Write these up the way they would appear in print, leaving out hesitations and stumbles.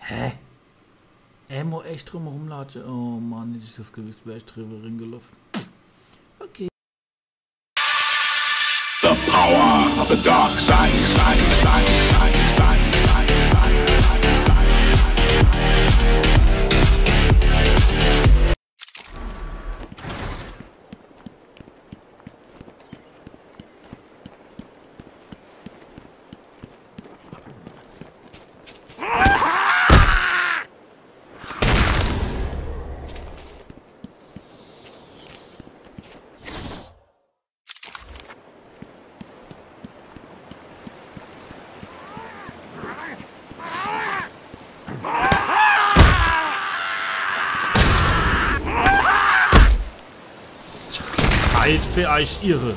Hä? Er muss echt drum rumlatschen. Oh Mann, hätte ich das gewusst, wäre ich drüber gelaufen. Okay. The power of the dark side, side, side, side, side, side, side, side, side. Zeit für euch irre.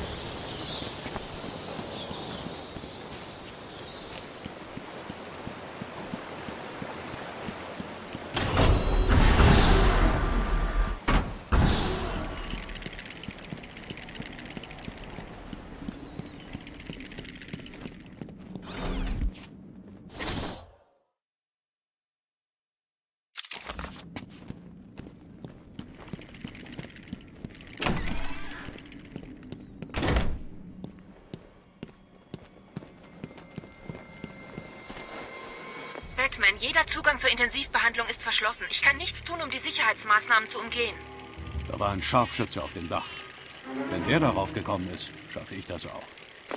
Batman, jeder Zugang zur Intensivbehandlung ist verschlossen. Ich kann nichts tun, um die Sicherheitsmaßnahmen zu umgehen. Da war ein Scharfschütze auf dem Dach. Wenn der darauf gekommen ist, schaffe ich das auch.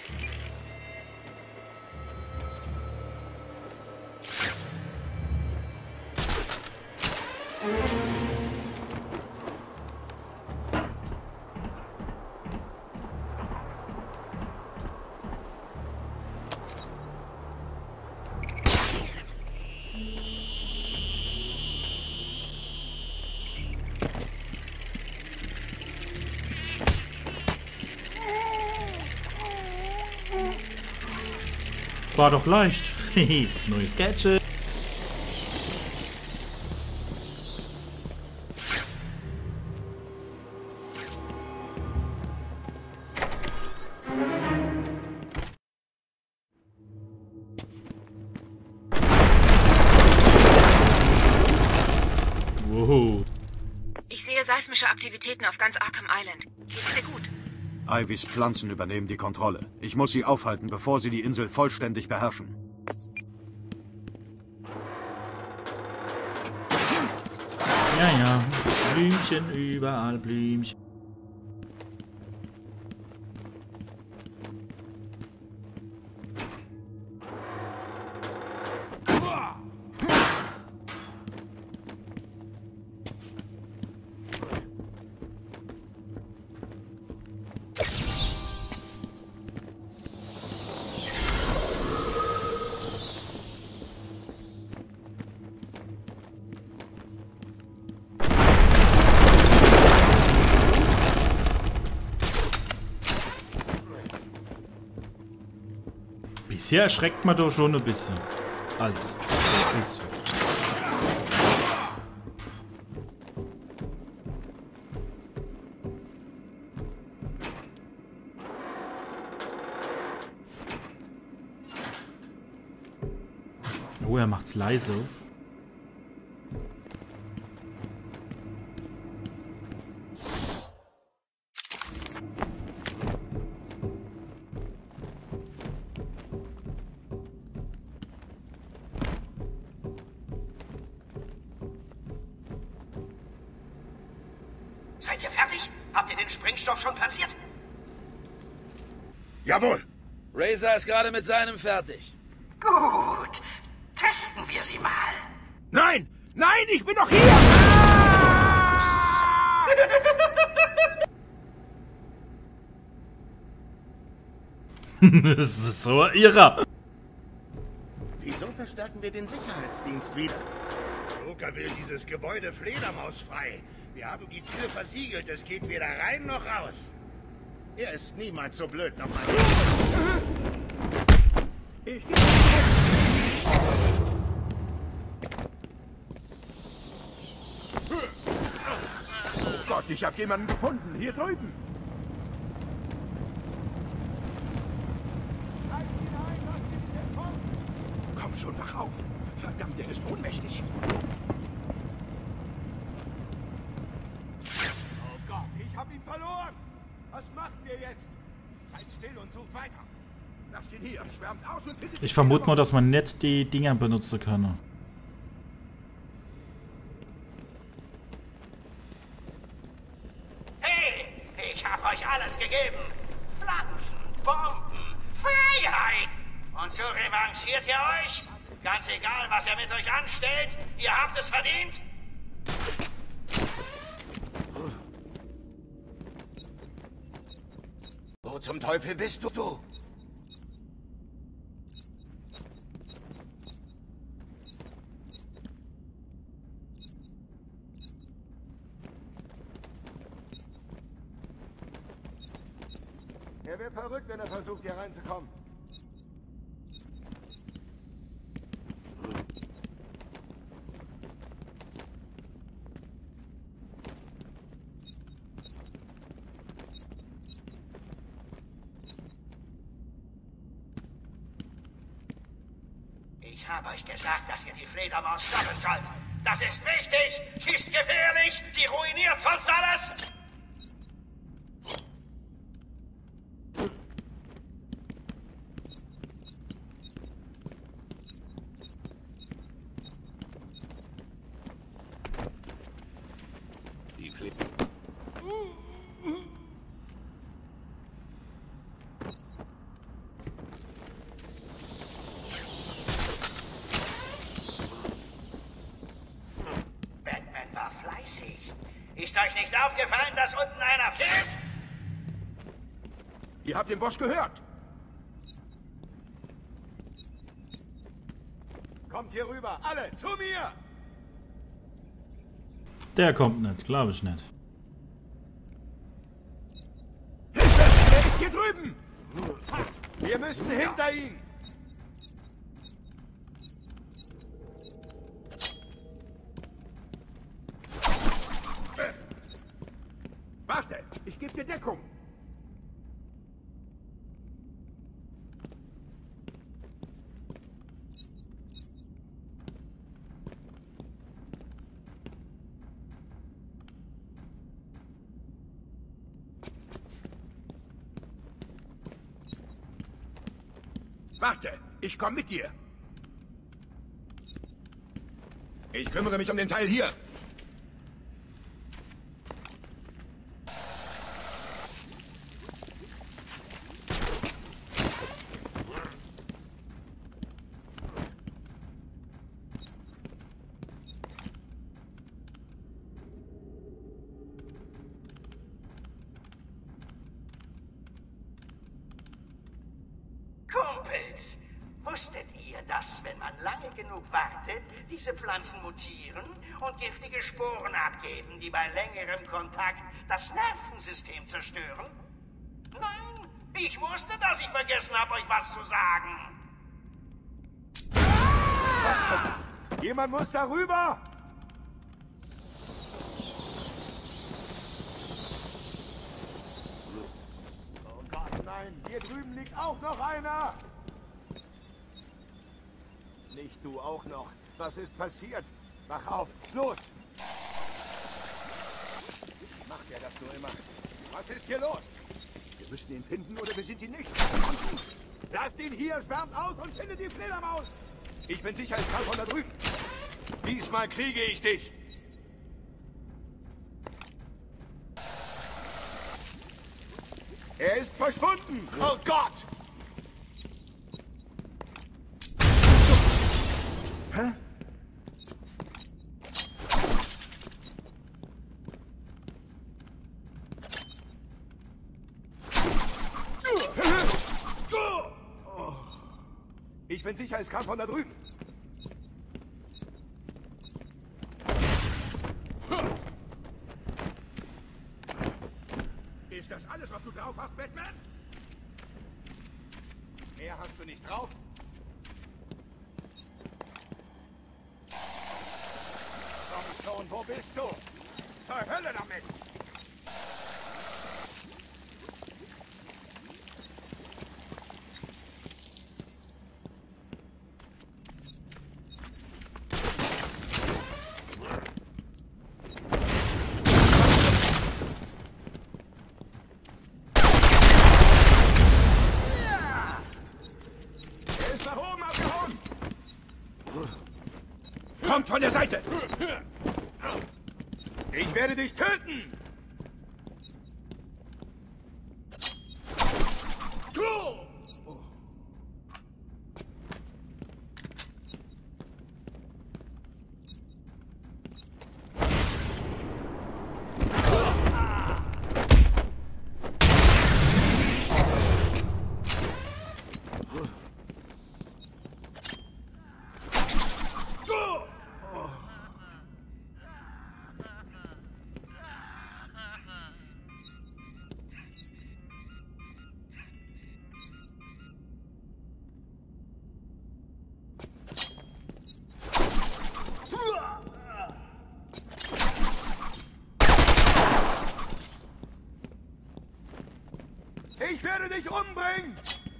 War doch leicht. Neues Gadget. Wow. Ich sehe seismische Aktivitäten auf ganz Arkham Island. Geht's dir gut? Ivys Pflanzen übernehmen die Kontrolle. Ich muss sie aufhalten, bevor sie die Insel vollständig beherrschen. Ja, ja. Blümchen überall, Blümchen. Bisher erschreckt man doch schon ein bisschen. Als. Oh, er macht's leise auf. Seid ihr fertig? Habt ihr den Sprengstoff schon platziert? Jawohl! Razor ist gerade mit seinem fertig. Gut. Testen wir sie mal. Nein! Nein, ich bin doch hier! Das ist so irre. Wieso verstärken wir den Sicherheitsdienst wieder? Joker will dieses Gebäude fledermausfrei. Wir haben die Tür versiegelt. Es geht weder rein noch raus. Er ist niemals so blöd, nochmal. Oh Gott, ich habe jemanden gefunden. Hier drüben. Komm schon, wach auf. Verdammt, der ist ohnmächtig. Oh Gott, ich hab ihn verloren. Was machen wir jetzt? Seid still und sucht weiter. Lasst ihn hier, schwärmt aus und findet... Ich vermute mal, dass man nicht die Dinger benutzen kann. Hey, ich hab euch alles gegeben. Pflanzen, Bomben, Freiheit. Und so revanchiert ihr euch? Ganz egal, was ihr mit euch anstellt, ihr habt es verdient. Wo zum Teufel bist du? Er wird verrückt, wenn er versucht, hier reinzukommen. Ich habe euch gesagt, dass ihr die Fledermaus stoppen sollt. Das ist wichtig. Sie ist gefährlich. Sie ruiniert sonst alles. Ist euch nicht aufgefallen, dass unten einer fehlt? Ihr habt den Boss gehört. Kommt hier rüber, alle, zu mir! Der kommt nicht, glaube ich nicht. Hilfe! Er ist hier drüben! Wir müssen hinter ihn! Warte, ich gebe dir Deckung. Warte, ich komme mit dir. Ich kümmere mich um den Teil hier. Kumpels, wusstet ihr, dass, wenn man lange genug wartet, diese Pflanzen mutieren und giftige Sporen abgeben, die bei längerem Kontakt das Nervensystem zerstören? Nein, ich wusste, dass ich vergessen habe, euch was zu sagen. Jemand muss darüber! Oh Gott, nein, hier drüben liegt auch noch einer! Nicht du auch noch. Was ist passiert? Mach auf, los! Macht er das nur immer? Was ist hier los? Wir müssen ihn finden oder wir sind ihn nicht. Lasst ihn hier, schwärmt aus und findet die Fledermaus! Ich bin sicher, es kam von da drüben. Diesmal kriege ich dich. Er ist verschwunden. Oh Gott! Hä? Ich bin sicher, es kam von da drüben. Ist das alles, was du drauf hast, Batman? Mehr hast du nicht drauf? Komm schon, wo bist du? Zur Hölle damit! kommt von der Seite! Ich werde dich töten! Ich werde dich umbringen!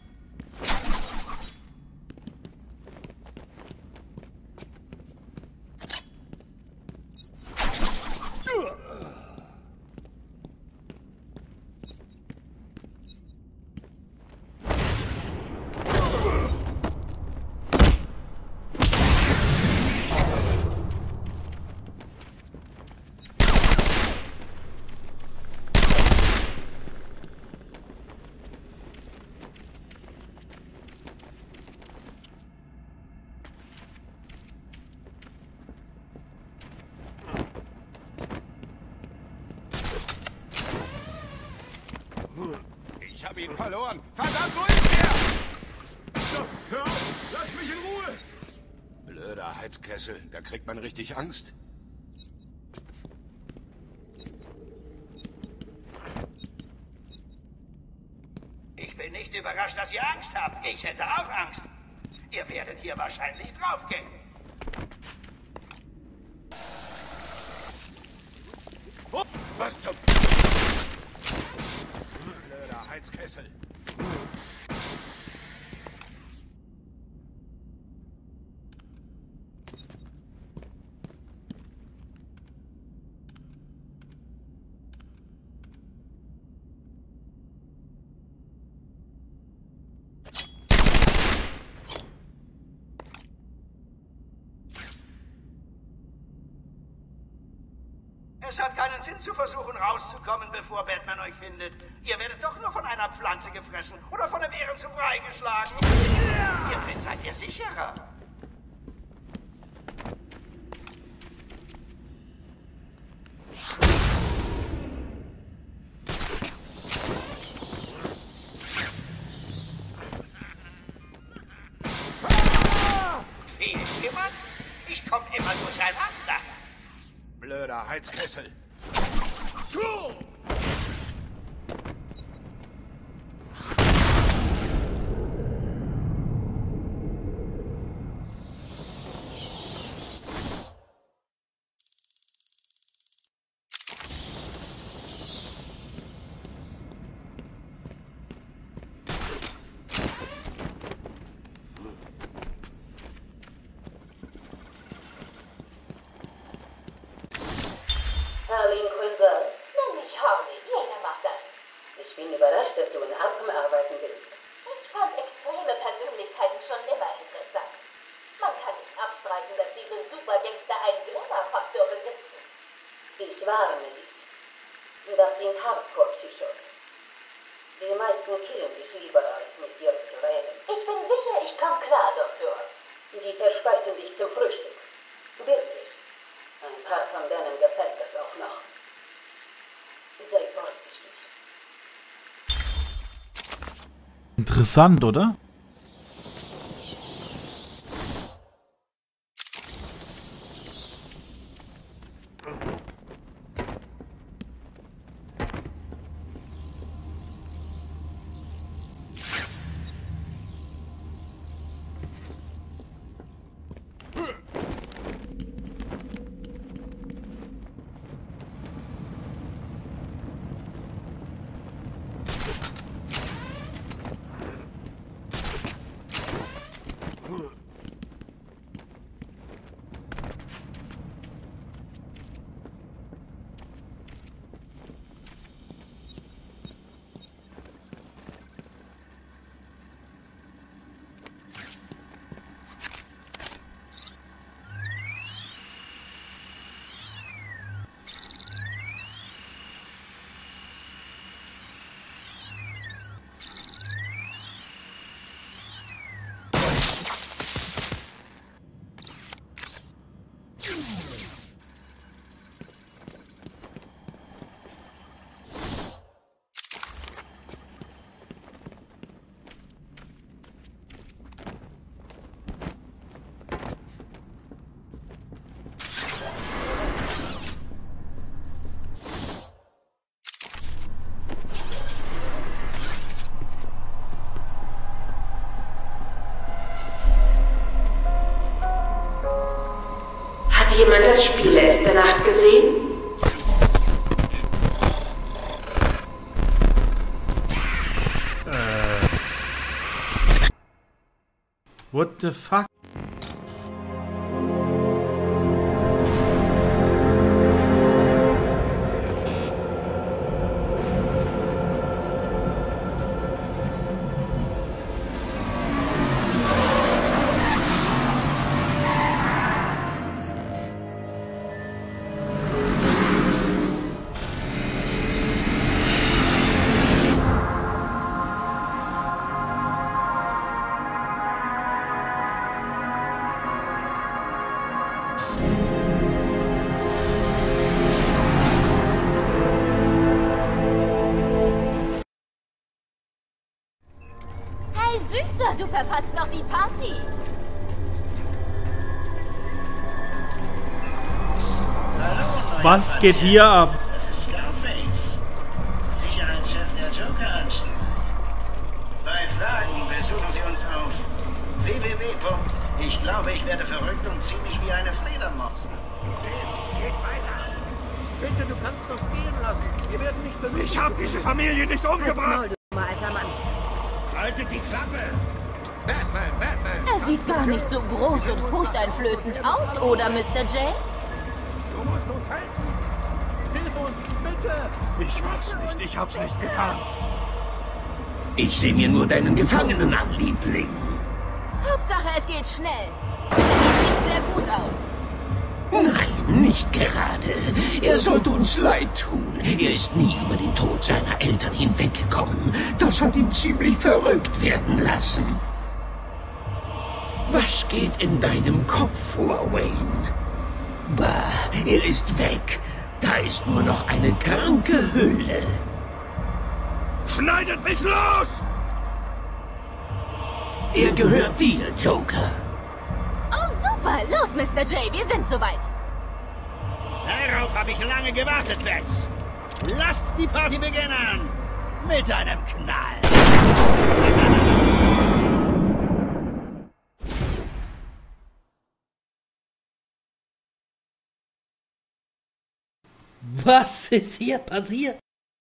Ich habe ihn verloren. Verdammt, wo ist er? So, hör auf! Lass mich in Ruhe! Blöder Heizkessel, da kriegt man richtig Angst. Ich bin nicht überrascht, dass ihr Angst habt. Ich hätte auch Angst. Ihr werdet hier wahrscheinlich draufgehen. Oh, was zum... Blöder Heizkessel. Es hat keinen Sinn zu versuchen, rauszukommen, bevor Batman euch findet. Ihr werdet doch nur von einer Pflanze gefressen oder von einem Bären zu Brei geschlagen. Hier drin seid ihr sicherer. Fehlt jemand? Ich komme immer durcheinander. Blöder Heizkessel. Harleen Quinzel. Nenn mich Harley. Jeder macht das. Ich bin überrascht, dass du in Arkham arbeiten willst. Ich fand extreme Persönlichkeiten schon immer interessant. Man kann nicht abstreiten, dass diese Supergangster einen Glamour-Faktor besitzen. Ich warne dich. Das sind Hardcore-Psychos. Die meisten killen dich lieber, als mit dir zu reden. Ich bin sicher, ich komme klar, Doktor. Die verspeisen dich zum Frühstück. Wirklich. Ein paar von denen gefällt das auch noch. Sei vorsichtig. Interessant, oder? jemand das Spiel letzte Nacht gesehen? What the fuck? Hey Süßer, du verpasst noch die Party. Was geht hier ab? Das ist Scarface, Sicherheitschef der Joker-Anstalt. Bei Fragen besuchen Sie uns auf www. Ich glaube, ich werde verrückt und ziehe mich wie eine Fledermaus. Geht weiter. Bitte, du kannst uns gehen lassen. Wir werden nicht benutzt. Ich habe diese Familie nicht umgebracht. Alter Mann. Haltet die Klappe. Batman, Batman. Er sieht gar nicht so groß und furchteinflößend aus, oder, Mr. J? Du musst uns helfen. Hilf uns, bitte. Ich weiß nicht, ich hab's nicht getan. Ich sehe mir nur deinen Gefangenen an, Liebling. Hauptsache, es geht schnell. Er sieht nicht sehr gut aus. Nein, nicht gerade. Er sollte uns leid tun. Er ist nie über den Tod seiner Eltern hinweggekommen. Das hat ihn ziemlich verrückt werden lassen. Was geht in deinem Kopf vor, Wayne? Bah, er ist weg. Da ist nur noch eine kranke Hülle. Schneidet mich los! Er gehört dir, Joker. Oh, super. Los, Mr. J, wir sind soweit. Darauf habe ich lange gewartet, Bats. Lasst die Party beginnen. Mit einem Knall. Was ist hier passiert?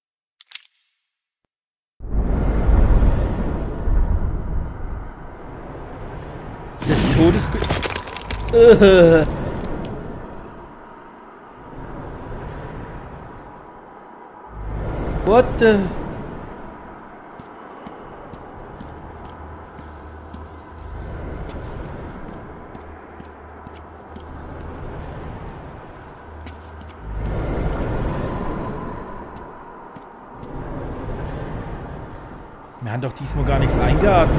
Der Todesbild. What the? Wir haben doch diesmal gar nichts eingeatmet.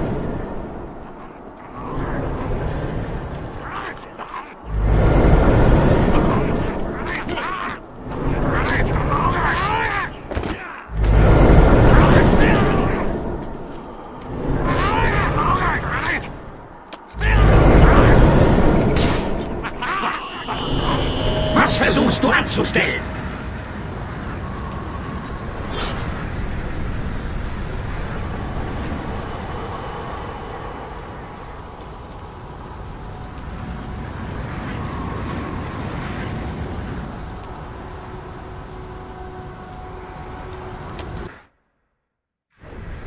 Was versuchst du anzustellen?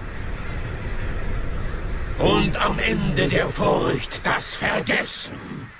Und am Ende der Furcht das Vergessen.